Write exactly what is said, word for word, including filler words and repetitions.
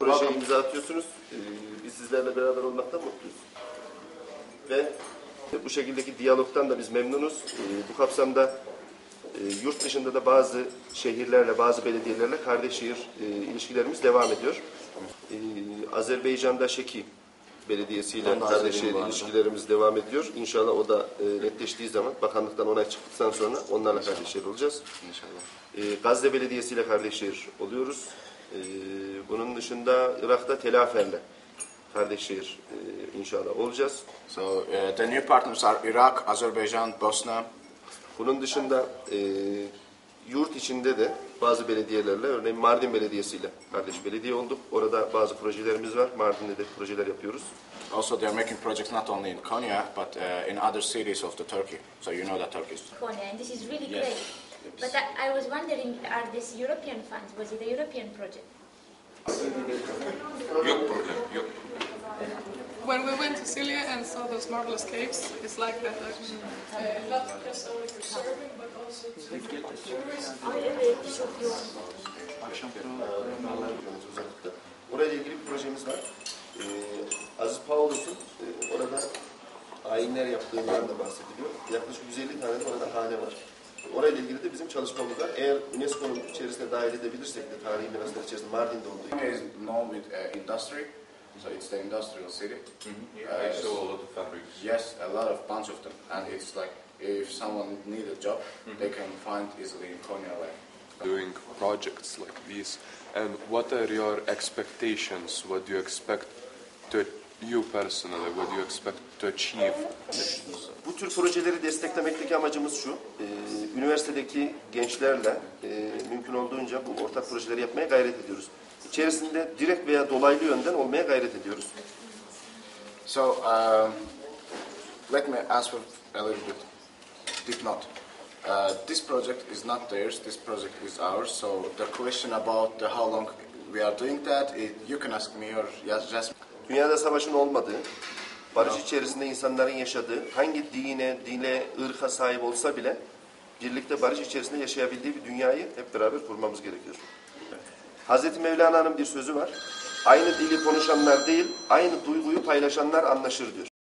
Projeye imza atıyorsunuz. Ee, biz sizlerle beraber olmaktan mutluyuz. Ve bu şekildeki diyalogtan da biz memnunuz. Ee, bu kapsamda e, yurt dışında da bazı şehirlerle, bazı belediyelerle kardeş şehir e, ilişkilerimiz devam ediyor. Ee, Azerbaycan'da Şeki Belediyesi'yle kardeş şehir ilişkilerimiz devam ediyor. İnşallah o da e, netleştiği zaman, bakanlıktan onay çıktıktan sonra onlarla kardeş şehir olacağız. İnşallah. Ee, Gazze Belediyesi ile kardeş şehir oluyoruz. Ee, bunun dışında Irak'ta Tel Afer'le kardeş şehir e, inşallah olacağız. So uh, the new partners are Iraq, Azerbaijan, Bosna. Bunun dışında e, yurt içinde de bazı belediyelerle, örneğin Mardin Belediyesi ile kardeş belediye olduk. Orada bazı projelerimiz var. Mardin'de de projeler yapıyoruz. Also, they are making projects not only in Konya but uh, in other cities of the Turkey. So you know that Turkey is. Konya, and this is really Yes. great. But I, I was wondering, are these European funds? Was it a European project? Yok problem, yok. When we went to Syria and saw those marvelous caves, it's like that. Uh, not just only for serving, but also to Ay evet, çok yoğun. Orayla ilgili bir projemiz var. Ee, Aziz Paulos'un e, orada ayinler yaptığından da bahsediliyor. Yaklaşık yüz elli tane de orada hane var. Orayla ilgili de bizim çalışmamız var. Eğer UNESCO'nun içerisine dahil edebilirsek de tarihi miraslar içerisinde Mardin'de olduğu gibi. It is known with uh, industry, so it's the industrial city. Mm-hmm. I saw a lot of fabrics. Yes, a lot of bunch of them, and it's like if someone need a job, Mm-hmm. they can find easily in Konya. Like, doing projects like these, and what are your expectations? What do you expect to you personally? What do you expect to achieve? Bu tür projeleri desteklemekteki amacımız şu, e, üniversitedeki gençlerle e, mümkün olduğunca bu ortak projeleri yapmaya gayret ediyoruz. İçerisinde direkt veya dolaylı yönden olmaya gayret ediyoruz. so um, let me answer a little bit deep note. Uh, this project is not theirs. This project is ours. So the question about the how long we are doing that, it, you can ask me or yes, just. Dünyada savaşın olmadığı, barış içerisinde insanların yaşadığı, hangi dine, dile, ırka sahip olsa bile birlikte barış içerisinde yaşayabildiği bir dünyayı hep beraber kurmamız gerekiyor. Hazreti Mevlana'nın bir sözü var. Aynı dili konuşanlar değil, aynı duyguyu paylaşanlar anlaşır diyor.